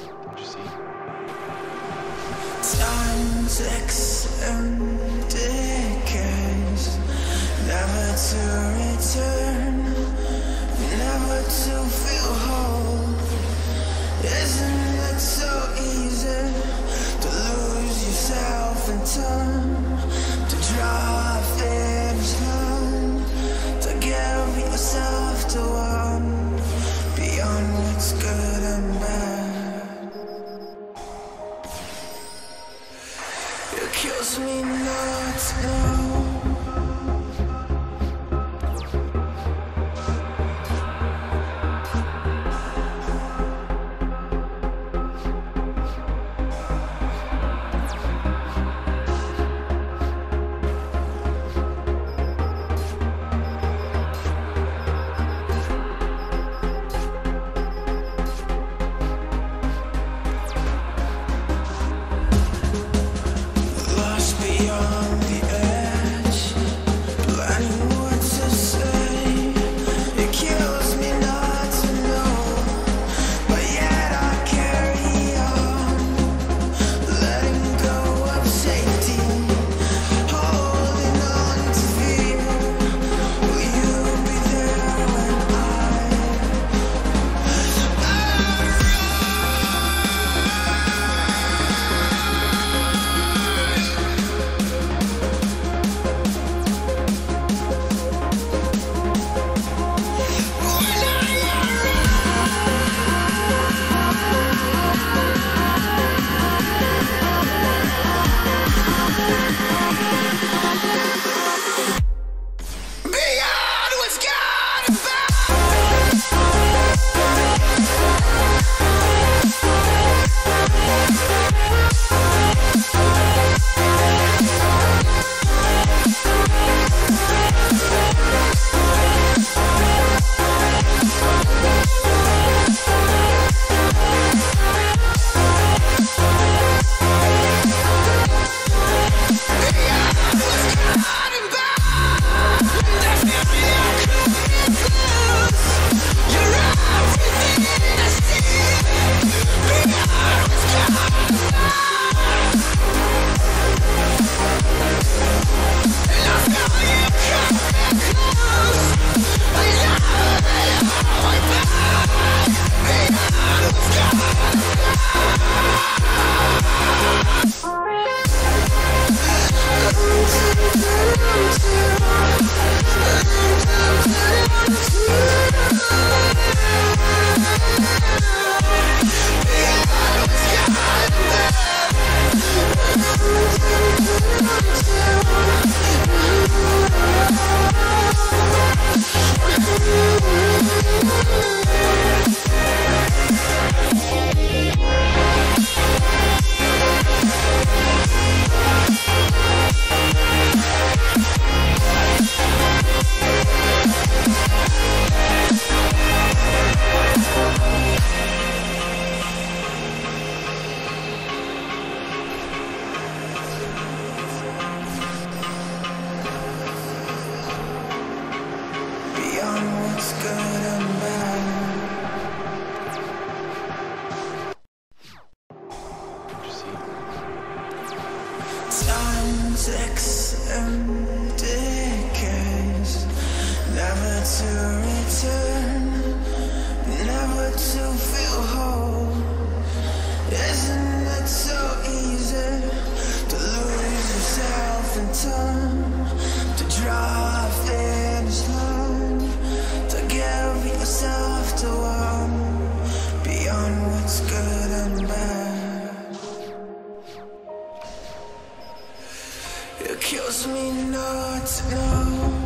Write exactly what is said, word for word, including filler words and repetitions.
What'd you see? Time ticks and decays, never to return, never to feel whole. Isn't it so easy to lose yourself in time, to draw a finish line, to give yourself to one beyond what's good and bad? It kills me not to know. Beyond the edge, planning what to say. It kills me not to know, but yet I carry on, letting go of safety, holding on to fear. Will you be there when what's good and bad? What'd you see? Time ticks and decays, never to return, never to feel whole. Isn't it so easy to lose yourself in time, to draw a finish line, to give yourself to one beyond what's good and bad? It kills me not to know.